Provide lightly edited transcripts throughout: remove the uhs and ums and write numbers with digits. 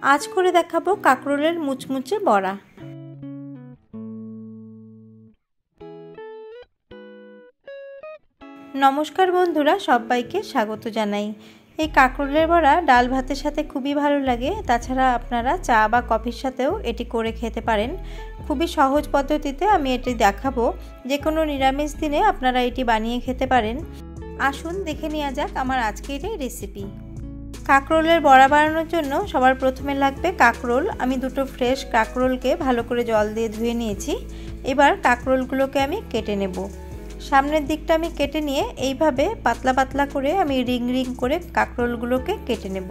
आज करे देखाबो काकरोलेर मुचमुचे बड़ा। नमस्कार बंधुरा, सबाइके स्वागत जानाई। এই কাকরোলের বড়া ডাল ভাতের সাথে খুবই ভালো লাগে। তাছাড়া আপনারা চা বা কফির সাথেও এটি করে খেতে পারেন। খুবই সহজ পদ্ধতিতে আমি এটি দেখাবো। যে কোনো নিরামিষ দিনে আপনারা এটি বানিয়ে খেতে পারেন। আসুন দেখে নেওয়া যাক আমার আজকের এই রেসিপি। কাকরোলের বড়া বানানোর জন্য সবার প্রথমে লাগবে কাকরোল। আমি দুটো ফ্রেশ কাকরোলকে ভালো করে জল দিয়ে ধুয়ে নিয়েছি। এবার কাকরোলগুলোকে আমি কেটে নেব। সামনের দিকটা আমি কেটে নিয়ে এইভাবে পাতলা পাতলা করে আমি রিং রিং করে কাকরোলগুলোকে কেটে নেব।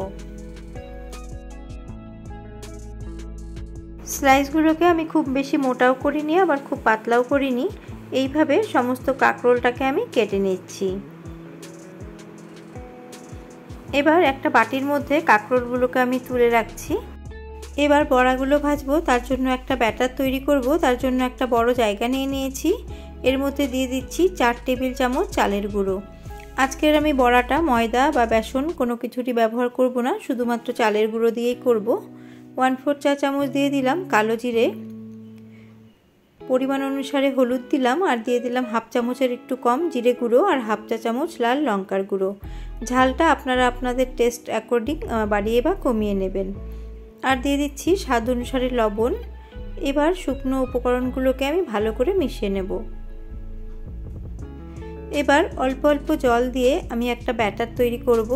স্লাইসগুলোকে আমি খুব বেশি মোটাও করিনি আবার খুব পাতলাও করিনি। এইভাবে সমস্ত কাকরোলটাকে আমি কেটে নিচ্ছি। এবার একটা বাটির মধ্যে কাকরোলগুলোকে আমি তুলে রাখছি। এবার বড়াগুলো ভাজবো, তার জন্য একটা ব্যাটার তৈরি করব। তার জন্য একটা বড় জায়গা নিয়ে নিয়েছি। এর মধ্যে দিয়ে দিচ্ছি 4 টেবিল চামচ চালের গুঁড়ো। আজকের আমি বড়াটা ময়দা বা বেসন কোনো কিছুরই ব্যবহার করব না, শুধুমাত্র চালের গুঁড়ো দিয়েই করব। 1/4 চা চামচ দিয়ে দিলাম কালো জিরে, পরিমাণ অনুসারে হলুদ দিলাম, আর দিয়ে দিলাম 1/2 চামচের একটু কম জিরে গুঁড়ো আর 1/2 চা চামচ লাল লঙ্কার গুঁড়ো। ঝালটা আপনারা আপনাদের টেস্ট অ্যাকর্ডিং বাড়িয়ে বা কমিয়ে নেবেন। আর দিয়ে দিচ্ছি স্বাদ অনুসারে লবণ। এবার শুকনো উপকরণগুলোকে আমি ভালো করে মিশিয়ে নেব। এবার অল্প অল্প জল দিয়ে আমি একটা ব্যাটার তৈরি করব।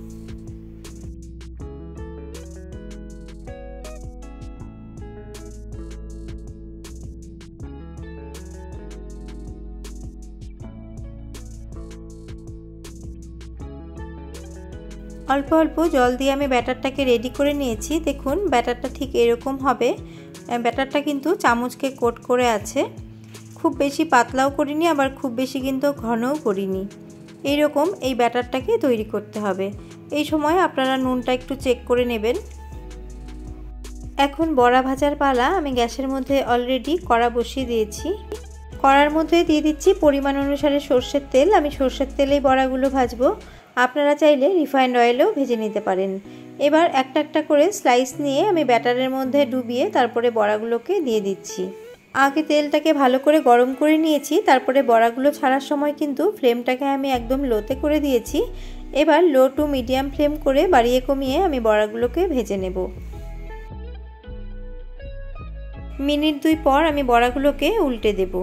অল্প অল্প জল দিয়ে আমি ব্যাটারটাকে রেডি করে নিয়েছি। দেখুন ব্যাটারটা ঠিক এরকম হবে। ব্যাটারটা কিন্তু চামচকে কোট করে আছে। খুব বেশি পাতলাও করিনি আবার খুব বেশি কিন্তু ঘনও করিনি। এইরকম এই ব্যাটারটাকে তৈরি করতে হবে। এই সময় আপনারা নুনটা একটু চেক করে নেবেন। এখন বড়া ভাজার পালা। আমি গ্যাসের মধ্যে অলরেডি কড়া বসিয়ে দিয়েছি। কড়ার মধ্যে দিয়ে দিচ্ছি পরিমাণ অনুসারে সরষের তেল। আমি সরষের তেলেই বড়াগুলো ভাজবো। আপনারা চাইলে রিফাইন্ড অয়েলেও ভেজে নিতে পারেন। এবার একটা একটা করে স্লাইস নিয়ে আমি ব্যাটারের মধ্যে ডুবিয়ে তারপরে বড়াগুলোকে দিয়ে দিচ্ছি। আগে তেলটাকে ভালো করে গরম করে নিয়েছি। তারপরে বড়াগুলো ছাড়ার সময় কিন্তু ফ্লেমটাকে আমি একদম লোতে করে দিয়েছি। এবার লো টু মিডিয়াম ফ্লেম করে বাড়িয়ে কমিয়ে আমি বড়াগুলোকে ভেজে নেব। মিনিট 2 পর আমি বড়াগুলোকে উল্টে দেব।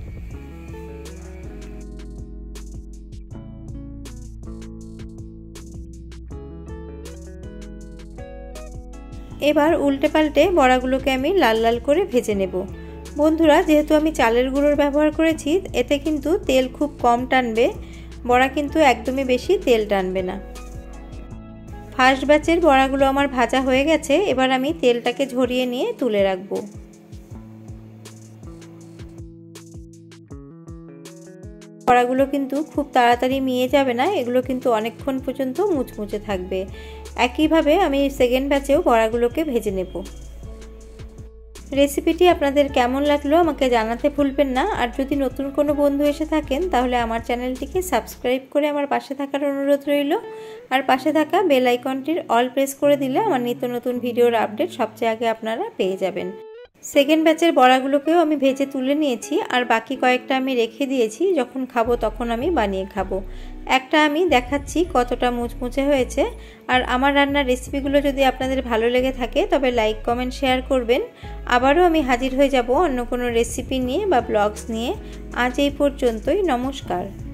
এবার উল্টে পাল্টে বড়াগুলোকে আমি লাল লাল করে ভেজে নেব। বন্ধুরা, যেহেতু আমি চালের গুঁড়োর ব্যবহার করেছি এতে কিন্তু তেল খুব কম টানবে। বড়া কিন্তু একদমই বেশি তেল টানবে না। ফার্স্ট ব্যাচের বড়াগুলো আমার ভাজা হয়ে গেছে। এবার আমি তেলটাকে ঝরিয়ে নিয়ে তুলে রাখবো। বড়াগুলো কিন্তু খুব তাড়াতাড়ি মিয়ে যাবে না, এগুলো কিন্তু অনেকক্ষণ পর্যন্ত মুচমুচে থাকবে। একইভাবে আমি সেকেন্ড ব্যাচেও বড়াগুলোকে ভেজে নেব। রেসিপিটি আপনাদের কেমন লাগলো আমাকে জানাতে ভুলবেন না। আর যদি নতুন কোনো বন্ধু এসে থাকেন তাহলে আমার চ্যানেলটিকে সাবস্ক্রাইব করে আমার পাশে থাকার অনুরোধ রইল। আর পাশে থাকা বেল আইকনটির অল প্রেস করে দিলে আমার নিত্য নতুন ভিডিওর আপডেট সবচেয়ে আগে আপনারা পেয়ে যাবেন। সেকেন্ড ব্যাচের বড়াগুলোকেও আমি ভেজে তুলে নিয়েছি আর বাকি কয়েকটা আমি রেখে দিয়েছি, যখন খাবো তখন আমি বানিয়ে খাবো। একটা আমি দেখাচ্ছি কতটা মুচমুচে হয়েছে। আর আমার রান্নার রেসিপিগুলো যদি আপনাদের ভালো লেগে থাকে তবে লাইক কমেন্ট শেয়ার করবেন। আবারও আমি হাজির হয়ে যাব অন্য কোনো রেসিপি নিয়ে বা ব্লগস নিয়ে। আজ এই পর্যন্তই। নমস্কার।